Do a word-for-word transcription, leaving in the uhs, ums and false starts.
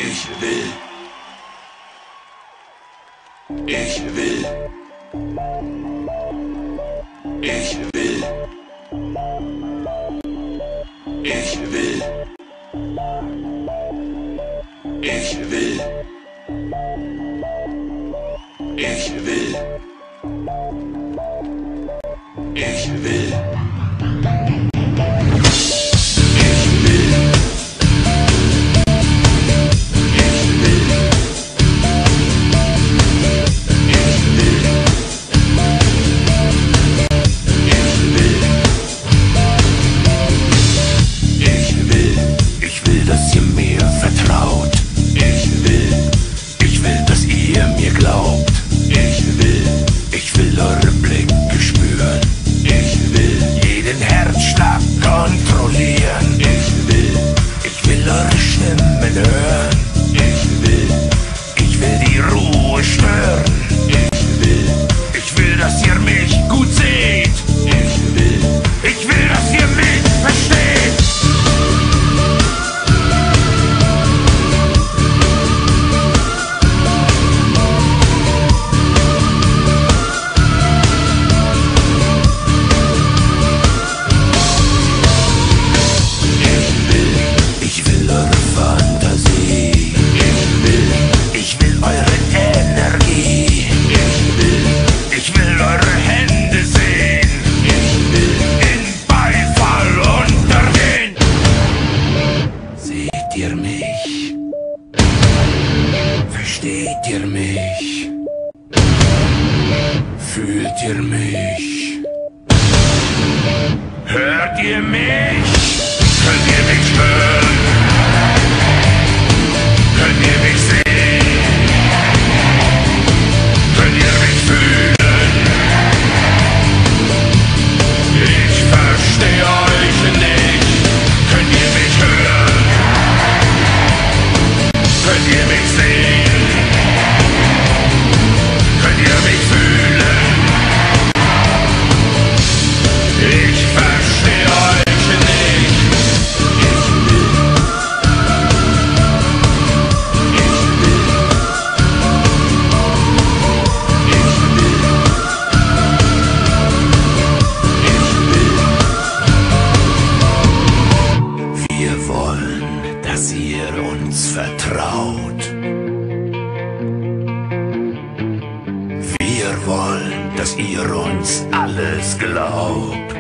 Ich will. Ich will. Ich will. Ich will. Ich will. Ich will. Ich will. Dass ihr mir vertraut. Ich will, ich will, dass ihr mir glaubt. Ich will, ich will eure Blicke spüren. Ich will jeden Herzschlag kontrollieren. Ich will, ich will eure Stimmen hören. Ich will, ich will die Ruhe stören. Ich will, ich will, dass ihr mich gut seht. Ich will, ich will, dass ihr mich versteht. Versteht ihr mich? Fühlt ihr mich? Hört ihr mich? Könnt ihr mich hören? Könnt ihr mich sehen? Könnt ihr mich fühlen? Ich verstehe euch nicht. Könnt ihr mich hören? Könnt ihr mich sehen? Könnt ihr mich fühlen? Ich verstehe euch nicht. Ich will. Ich will. Ich will. Ich will. Wir wollen, dass ihr uns vertraut. Wir wollen, dass ihr uns alles glaubt.